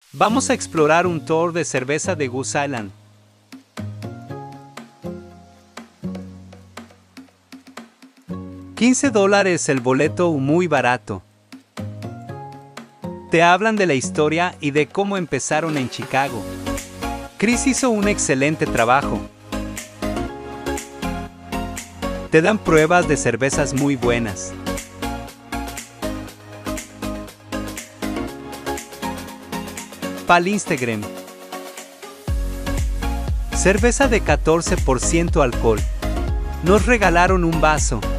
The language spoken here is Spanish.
Vamos a explorar un tour de cerveza de Goose Island. $15 el boleto, muy barato. Te hablan de la historia y de cómo empezaron en Chicago. Chris hizo un excelente trabajo. Te dan pruebas de cervezas muy buenas. Pal Instagram. Cerveza de 14% alcohol. Nos regalaron un vaso.